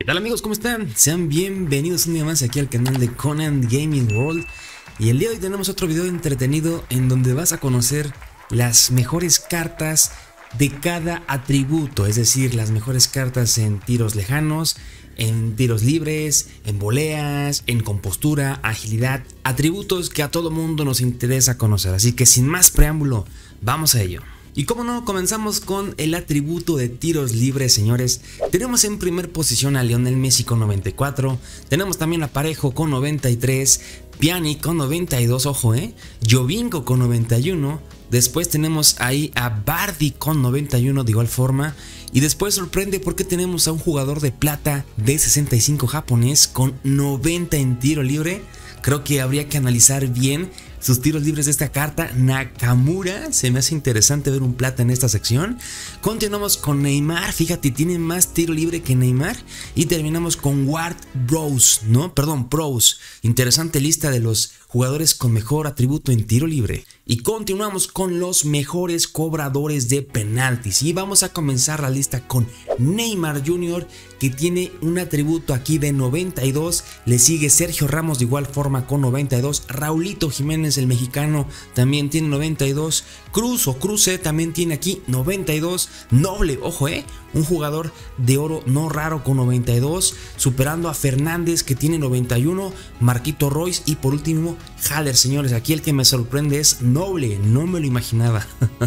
¿Qué tal amigos? ¿Cómo están? Sean bienvenidos un día más aquí al canal de Conan Gaming World. Y el día de hoy tenemos otro video entretenido en donde vas a conocer las mejores cartas de cada atributo. Es decir, las mejores cartas en tiros lejanos, en tiros libres, en voleas, en compostura, agilidad. Atributos que a todo mundo nos interesa conocer. Así que sin más preámbulo, vamos a ello. Y como no, comenzamos con el atributo de tiros libres, señores. Tenemos en primer posición a Lionel Messi con 94. Tenemos también a Parejo con 93. Pjanic con 92, ojo, Giovinco con 91. Después tenemos ahí a Vardy con 91 de igual forma. Y después sorprende porque tenemos a un jugador de plata de 65 japonés con 90 en tiro libre. Creo que habría que analizar bien sus tiros libres de esta carta. Nakamura, se me hace interesante ver un plata en esta sección. Continuamos con Neymar, fíjate, tiene más tiro libre que Neymar. Y terminamos con Ward Prowse, Prowse. Interesante lista de los jugadores con mejor atributo en tiro libre. Y continuamos con los mejores cobradores de penaltis. Y vamos a comenzar la lista con Neymar Jr., que tiene un atributo aquí de 92. Le sigue Sergio Ramos de igual forma con 92. Raulito Jiménez, el mexicano, también tiene 92. Cruze también tiene aquí 92. Noble, ojo, un jugador de oro no raro con 92. Superando a Fernández, que tiene 91. Marquito Royce y por último Haller, señores. Aquí el que me sorprende es Noble, no me lo imaginaba.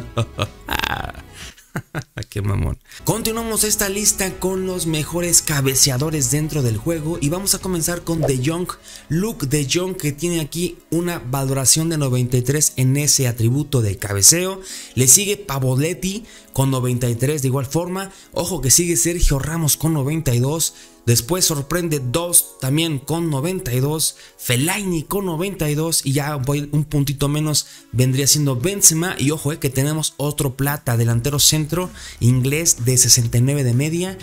Qué mamón. Continuamos esta lista con los mejores cabeceadores dentro del juego y vamos a comenzar con De Jong. Luke De Jong, que tiene aquí una valoración de 93 en ese atributo de cabeceo. Le sigue Pavoletti con 93 de igual forma. Ojo que sigue Sergio Ramos con 92. Después sorprende Dos también con 92, Fellaini con 92 y ya un puntito menos vendría siendo Benzema. Y ojo que tenemos otro plata, delantero centro inglés de 69 de media,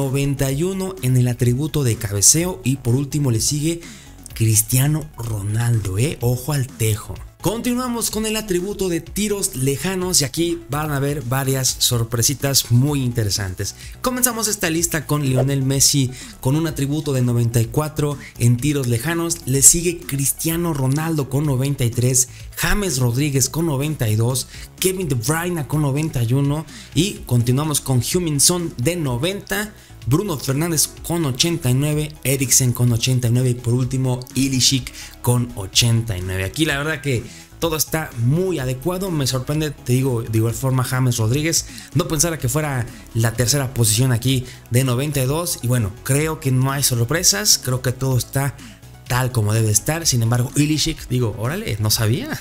91 en el atributo de cabeceo y por último le sigue Cristiano Ronaldo, ojo al tejo. Continuamos con el atributo de tiros lejanos y aquí van a ver varias sorpresitas muy interesantes. Comenzamos esta lista con Lionel Messi con un atributo de 94 en tiros lejanos. Le sigue Cristiano Ronaldo con 93, James Rodríguez con 92, Kevin De Bruyne con 91 y continuamos con Heung-min Son de 90. Bruno Fernández con 89, Eriksen con 89 y por último Ilicic con 89. Aquí la verdad que todo está muy adecuado, me sorprende, te digo, de igual forma James Rodríguez, no pensara que fuera la tercera posición aquí de 92 y bueno, creo que no hay sorpresas, creo que todo está tal como debe estar. Sin embargo, Ilicic, digo, órale, no sabía.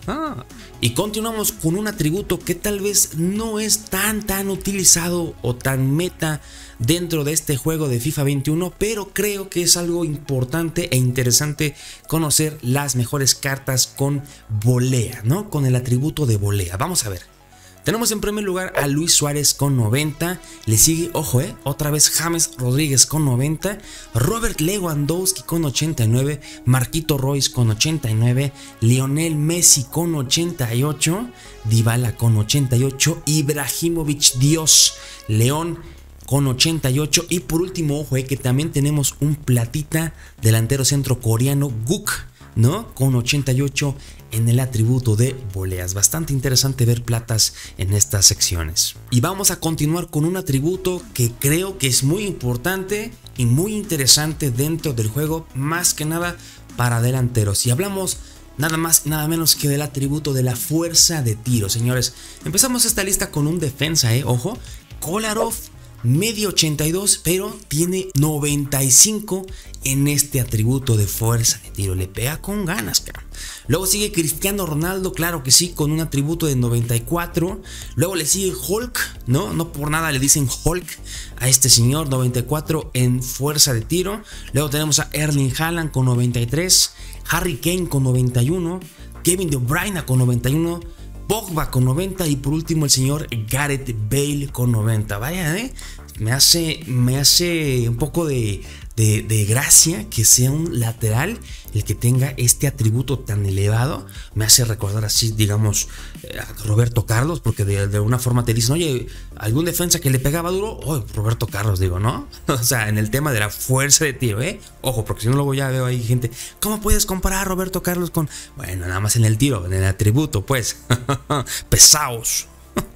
Y continuamos con un atributo que tal vez no es tan utilizado o tan meta dentro de este juego de FIFA 21, pero creo que es algo importante e interesante conocer las mejores cartas con volea, con el atributo de volea. Vamos a ver. Tenemos en primer lugar a Luis Suárez con 90, le sigue, ojo, otra vez James Rodríguez con 90, Robert Lewandowski con 89, Marquito Royce con 89, Lionel Messi con 88, Dybala con 88, Ibrahimovic Dios León con 88 y por último, ojo, que también tenemos un platita delantero centro coreano Guk, con 88 en el atributo de voleas. Bastante interesante ver platas en estas secciones. Y vamos a continuar con un atributo que creo que es muy importante y muy interesante dentro del juego, más que nada para delanteros. Y hablamos nada más, nada menos que del atributo de la fuerza de tiro, señores. Empezamos esta lista con un defensa, ojo, Kolarov. Medio 82, pero tiene 95 en este atributo de fuerza de tiro. Le pega con ganas, cara. Luego sigue Cristiano Ronaldo, claro que sí, con un atributo de 94. Luego le sigue Hulk, no por nada le dicen Hulk a este señor, 94 en fuerza de tiro. Luego tenemos a Erling Haaland con 93, Harry Kane con 91, Kevin De Bruyne con 91, Pogba con 90 y por último el señor Gareth Bale con 90. Vaya, me hace un poco de de gracia que sea un lateral el que tenga este atributo tan elevado. Me hace recordar así, digamos, a Roberto Carlos, porque de una forma te dicen, oye, algún defensa que le pegaba duro, oh, Roberto Carlos, digo, ¿no? O sea, en el tema de la fuerza de tiro, ojo, porque si no luego ya veo ahí gente, ¿cómo puedes comparar a Roberto Carlos con? Bueno, nada más en el tiro, en el atributo, pues, pesados.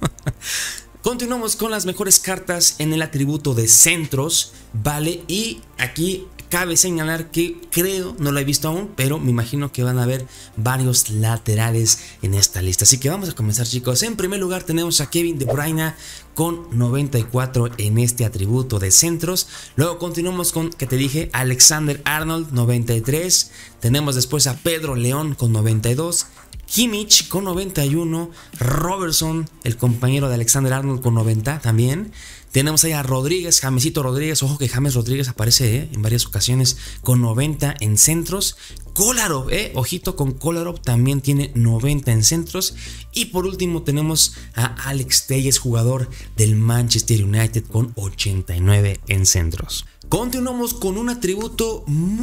Continuamos con las mejores cartas en el atributo de centros, ¿vale? Y aquí cabe señalar que creo, no lo he visto aún, pero me imagino que van a haber varios laterales en esta lista. Así que vamos a comenzar, chicos. En primer lugar tenemos a Kevin De Bruyne con 94 en este atributo de centros. Luego continuamos con, que te dije, Alexander Arnold, 93. Tenemos después a Pedro León con 92. Kimmich con 91, Robertson, el compañero de Alexander Arnold, con 90 también. Tenemos ahí a Rodríguez, Jamesito Rodríguez, ojo que James Rodríguez aparece en varias ocasiones con 90 en centros. Kolarov, ojito con Kolarov, también tiene 90 en centros. Y por último tenemos a Alex Telles, jugador del Manchester United, con 89 en centros. Continuamos con un atributo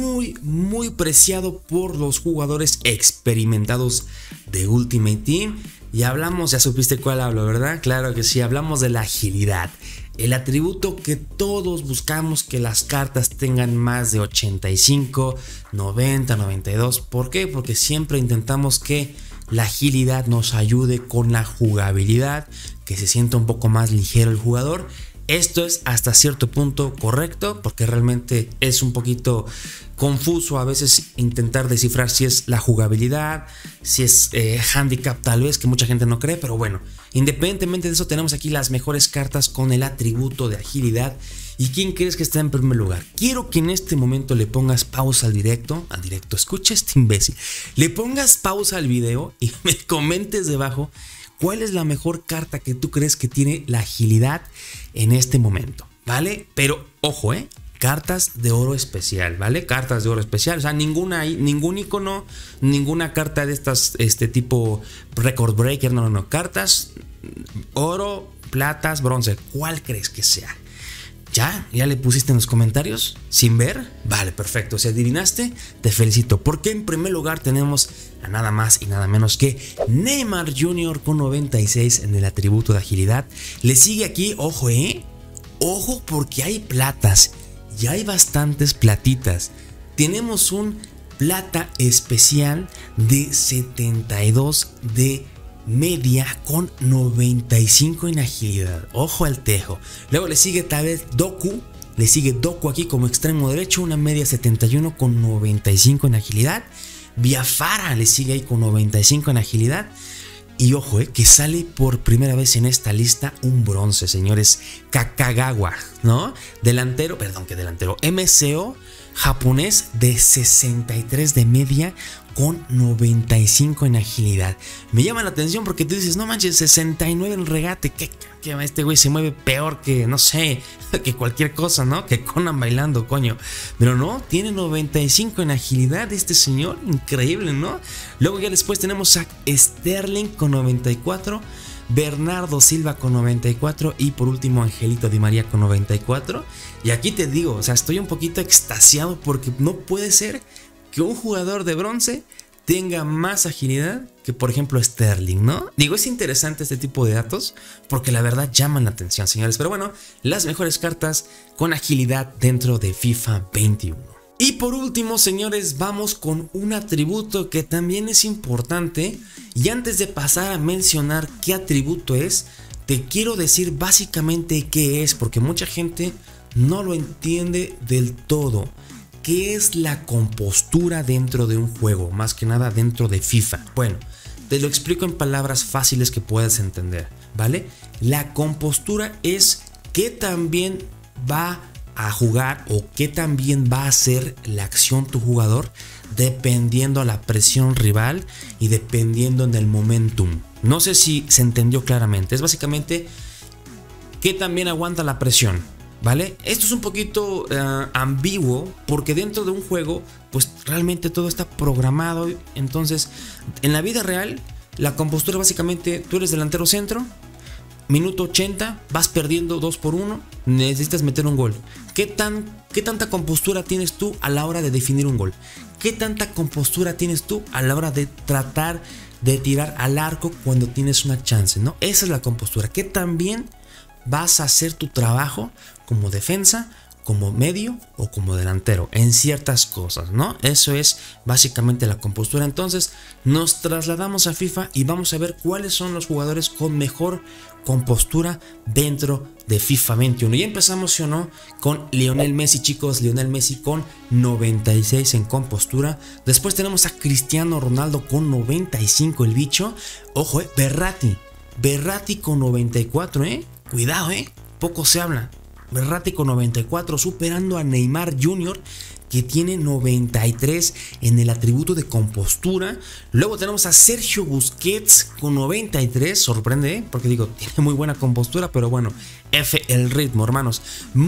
muy preciado por los jugadores experimentados de Ultimate Team. Y hablamos, ya supiste cuál hablo, ¿verdad? Claro que sí, hablamos de la agilidad. El atributo que todos buscamos que las cartas tengan más de 85, 90, 92. ¿Por qué? Porque siempre intentamos que la agilidad nos ayude con la jugabilidad, que se sienta un poco más ligero el jugador. Esto es hasta cierto punto correcto, porque realmente es un poquito confuso a veces intentar descifrar si es la jugabilidad, si es handicap tal vez, que mucha gente no cree, pero bueno, independientemente de eso tenemos aquí las mejores cartas con el atributo de agilidad. ¿Y quién crees que está en primer lugar? Quiero que en este momento le pongas pausa al directo, escucha este imbécil, le pongas pausa al video y me comentes debajo ¿cuál es la mejor carta que tú crees que tiene la agilidad en este momento? ¿Vale? Pero ojo, cartas de oro especial, ¿vale? Cartas de oro especial, o sea, ningún icono, ninguna carta de estas, tipo record breaker, no, cartas oro, platas, bronce, ¿cuál crees que sea? ¿Ya le pusiste en los comentarios? ¿Sin ver? Vale, perfecto. Si adivinaste, te felicito. Porque en primer lugar tenemos a nada más y nada menos que Neymar Jr. con 96 en el atributo de agilidad. Le sigue aquí, ojo, ojo, porque hay platas. Y hay bastantes platitas. Tenemos un plata especial de 72 de media con 95 en agilidad. Ojo al tejo. Luego le sigue tal vez Doku. Le sigue Doku aquí como extremo derecho, una media 71 con 95 en agilidad. Biafara le sigue ahí con 95 en agilidad. Y ojo, que sale por primera vez en esta lista un bronce, señores. Kakagawa, ¿no? Delantero, MCO japonés de 63 de media con 95 en agilidad. Me llama la atención porque tú dices, no manches, 69 en regate, que este güey se mueve peor que, no sé, que cualquier cosa, ¿no? Que Conan bailando, coño. Pero no, tiene 95 en agilidad este señor, increíble, ¿no? Luego ya después tenemos a Sterling con 94, Bernardo Silva con 94 y por último Angelito Di María con 94. Y aquí te digo, o sea, estoy un poquito extasiado porque no puede ser que un jugador de bronce tenga más agilidad que por ejemplo Sterling, ¿no? Digo, es interesante este tipo de datos porque la verdad llaman la atención, señores. Pero bueno, las mejores cartas con agilidad dentro de FIFA 21. Y por último, señores, vamos con un atributo que también es importante. Y antes de pasar a mencionar qué atributo es, te quiero decir básicamente qué es, porque mucha gente no lo entiende del todo. ¿Qué es la compostura dentro de un juego? Más que nada dentro de FIFA. Bueno, te lo explico en palabras fáciles que puedas entender, ¿vale? La compostura es qué también va a jugar o qué también va a hacer la acción tu jugador dependiendo a la presión rival y dependiendo del momentum. No sé si se entendió claramente. Es básicamente qué también aguanta la presión, ¿vale? Esto es un poquito ambiguo porque dentro de un juego pues realmente todo está programado. Entonces en la vida real la compostura básicamente tú eres delantero centro, minuto 80, vas perdiendo 2-1, necesitas meter un gol. ¿Qué tanta compostura tienes tú a la hora de definir un gol? ¿Qué tanta compostura tienes tú a la hora de tratar de tirar al arco cuando tienes una chance, ¿no? Esa es la compostura. ¿Qué tan bien vas a hacer tu trabajo como defensa, como medio o como delantero en ciertas cosas, ¿no? Eso es básicamente la compostura. Entonces nos trasladamos a FIFA y vamos a ver cuáles son los jugadores con mejor compostura dentro de FIFA 21. Y empezamos, ¿sí o no?, con Lionel Messi, chicos. Lionel Messi con 96 en compostura. Después tenemos a Cristiano Ronaldo con 95, el bicho. Ojo, Verratti con 94, cuidado, poco se habla. Verratti con 94, superando a Neymar Jr., que tiene 93 en el atributo de compostura. Luego tenemos a Sergio Busquets con 93, sorprende, porque digo, tiene muy buena compostura, pero bueno, F el ritmo, hermanos.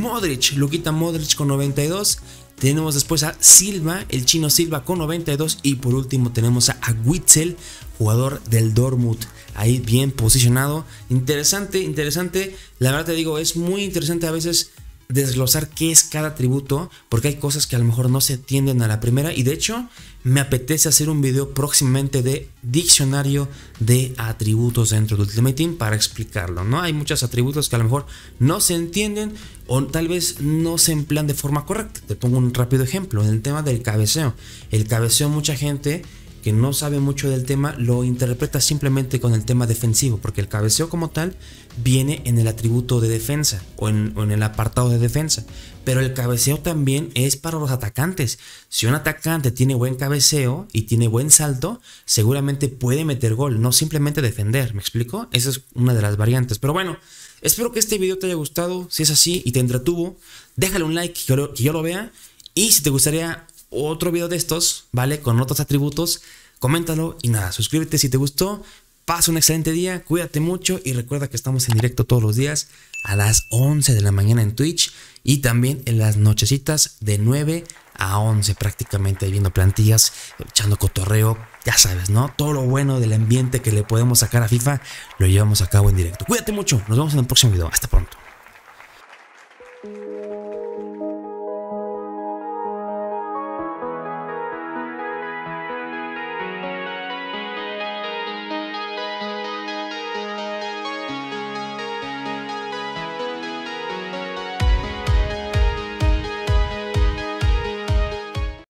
Luka Modric con 92. Tenemos después a Silva, el chino Silva con 92. Y por último tenemos a Witsel, jugador del Dortmund, ahí bien posicionado. Interesante. La verdad te digo, es muy interesante a veces desglosar qué es cada atributo, porque hay cosas que a lo mejor no se entienden a la primera. Y de hecho me apetece hacer un video próximamente de diccionario de atributos dentro de Ultimate Team para explicarlo, ¿no? Hay muchos atributos que a lo mejor no se entienden o tal vez no se emplean de forma correcta. Te pongo un rápido ejemplo en el tema del cabeceo. El cabeceo, mucha gente que no sabe mucho del tema lo interpreta simplemente con el tema defensivo, porque el cabeceo como tal viene en el atributo de defensa o en el apartado de defensa, pero el cabeceo también es para los atacantes. Si un atacante tiene buen cabeceo y tiene buen salto, seguramente puede meter gol, no simplemente defender. ¿Me explico? Esa es una de las variantes. Pero bueno, espero que este video te haya gustado. Si es así y te entretuvo, déjale un like que yo lo vea. Y si te gustaría otro video de estos, ¿vale?, con otros atributos, coméntalo. Y nada, suscríbete si te gustó. Pasa un excelente día, cuídate mucho y recuerda que estamos en directo todos los días a las 11 de la mañana en Twitch y también en las nochecitas de 9 a 11 prácticamente, viendo plantillas, echando cotorreo, ya sabes, ¿no? Todo lo bueno del ambiente que le podemos sacar a FIFA lo llevamos a cabo en directo. Cuídate mucho, nos vemos en el próximo video, hasta pronto.